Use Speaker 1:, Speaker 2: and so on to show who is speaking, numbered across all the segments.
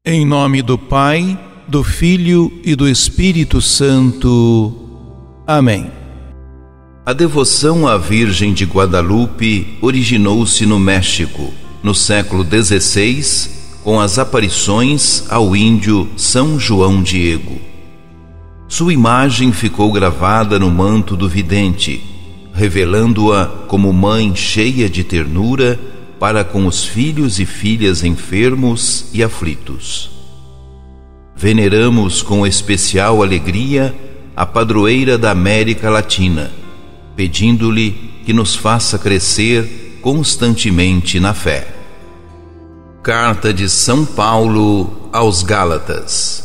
Speaker 1: Em nome do Pai, do Filho e do Espírito Santo. Amém.
Speaker 2: A devoção à Virgem de Guadalupe originou-se no México, no século XVI, com as aparições ao índio São João Diego. Sua imagem ficou gravada no manto do vidente, revelando-a como mãe cheia de ternura para com os filhos e filhas enfermos e aflitos. Veneramos com especial alegria a padroeira da América Latina, pedindo-lhe que nos faça crescer constantemente na fé. Carta de São Paulo aos Gálatas.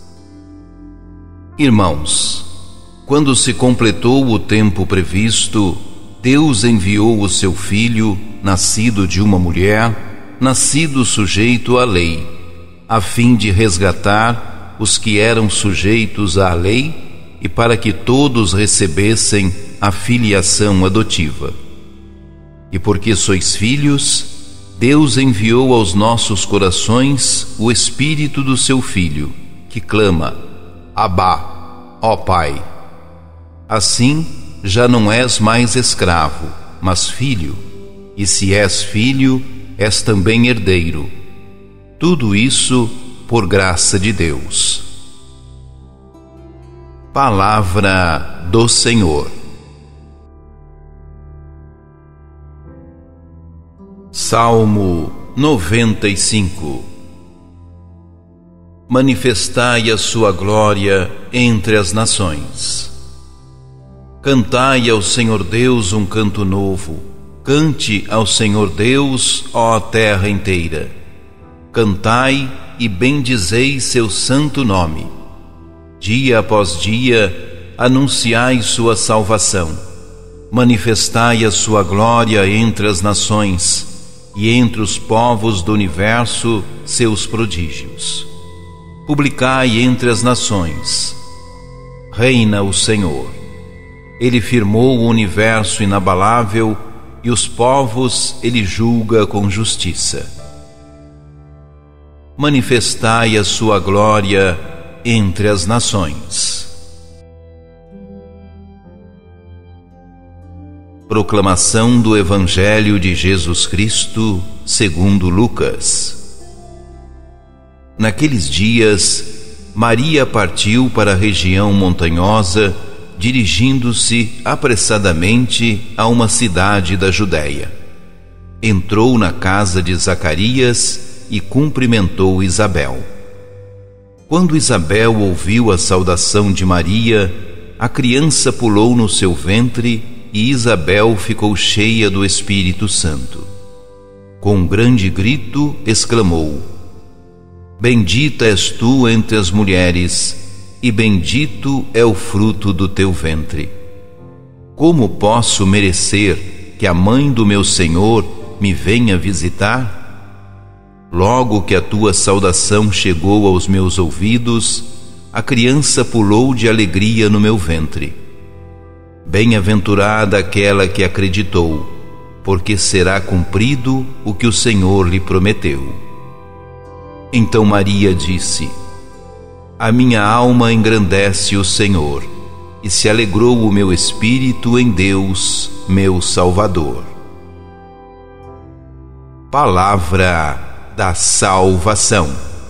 Speaker 2: Irmãos, quando se completou o tempo previsto, Deus enviou o seu Filho, nascido de uma mulher, nascido sujeito à lei, a fim de resgatar os que eram sujeitos à lei e para que todos recebessem a filiação adotiva. E porque sois filhos, Deus enviou aos nossos corações o Espírito do seu Filho, que clama: Abá, ó Pai. Assim, já não és mais escravo, mas filho, e se és filho, és também herdeiro. Tudo isso por graça de Deus. Palavra do Senhor. Salmo 95. Manifestai a sua glória entre as nações. Cantai ao Senhor Deus um canto novo. Cante ao Senhor Deus, ó terra inteira. Cantai e bendizei seu santo nome. Dia após dia, anunciai sua salvação. Manifestai a sua glória entre as nações e entre os povos do universo seus prodígios. Publicai entre as nações. Reina o Senhor. Ele firmou o universo inabalável e os povos ele julga com justiça. Manifestai a sua glória entre as nações. Proclamação do Evangelho de Jesus Cristo segundo Lucas. Naqueles dias, Maria partiu para a região montanhosa, dirigindo-se apressadamente a uma cidade da Judéia. Entrou na casa de Zacarias e cumprimentou Isabel. Quando Isabel ouviu a saudação de Maria, a criança pulou no seu ventre e Isabel ficou cheia do Espírito Santo. Com um grande grito, exclamou: Bendita és tu entre as mulheres, e bendito é o fruto do teu ventre. Como posso merecer que a mãe do meu Senhor me venha visitar? Logo que a tua saudação chegou aos meus ouvidos, a criança pulou de alegria no meu ventre. Bem-aventurada aquela que acreditou, porque será cumprido o que o Senhor lhe prometeu. Então Maria disse: A minha alma engrandece o Senhor, e se alegrou o meu espírito em Deus, meu Salvador. Palavra da salvação.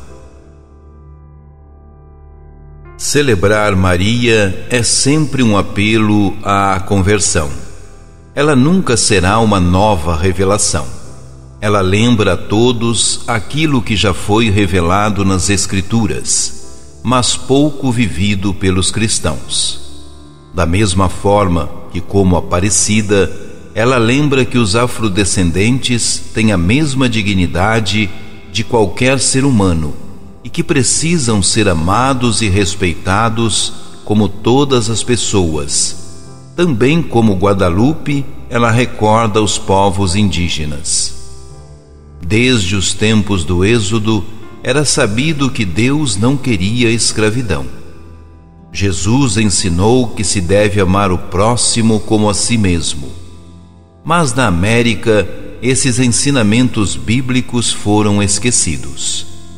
Speaker 2: Celebrar Maria é sempre um apelo à conversão. Ela nunca será uma nova revelação. Ela lembra a todos aquilo que já foi revelado nas Escrituras, mas pouco vivido pelos cristãos. Da mesma forma que, como Aparecida, ela lembra que os afrodescendentes têm a mesma dignidade de qualquer ser humano e que precisam ser amados e respeitados como todas as pessoas. Também como Guadalupe, ela recorda os povos indígenas. Desde os tempos do Êxodo, era sabido que Deus não queria escravidão. Jesus ensinou que se deve amar o próximo como a si mesmo. Mas na América, esses ensinamentos bíblicos foram esquecidos.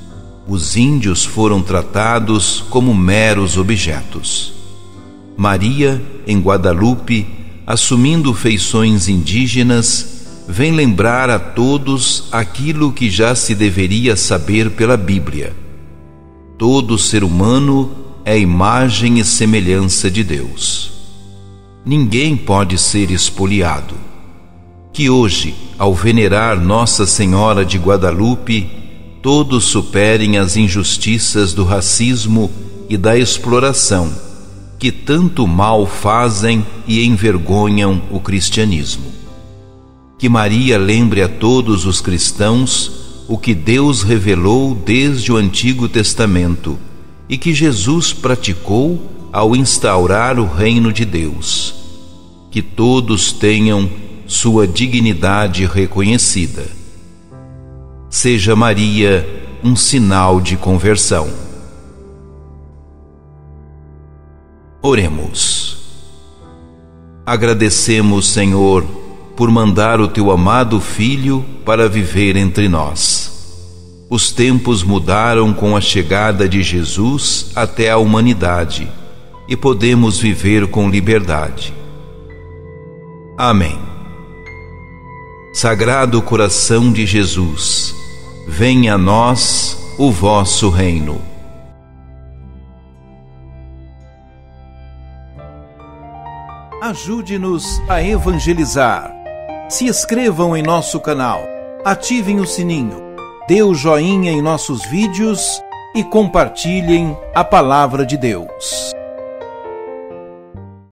Speaker 2: os índios foram tratados como meros objetos. Maria, em Guadalupe, assumindo feições indígenas, vem lembrar a todos aquilo que já se deveria saber pela Bíblia. Todo ser humano é imagem e semelhança de Deus. Ninguém pode ser espoliado. Que hoje, ao venerar Nossa Senhora de Guadalupe, todos superem as injustiças do racismo e da exploração, que tanto mal fazem e envergonham o cristianismo. Que Maria lembre a todos os cristãos o que Deus revelou desde o Antigo Testamento e que Jesus praticou ao instaurar o reino de Deus. Que todos tenham sua dignidade reconhecida. Seja Maria um sinal de conversão. Oremos. Agradecemos, Senhor, por mandar o Teu amado Filho para viver entre nós. Os tempos mudaram com a chegada de Jesus até a humanidade e podemos viver com liberdade. Amém. Sagrado coração de Jesus, venha a nós o vosso reino.
Speaker 1: Ajude-nos a evangelizar. Se inscrevam em nosso canal, ativem o sininho, dê o joinha em nossos vídeos e compartilhem a palavra de Deus.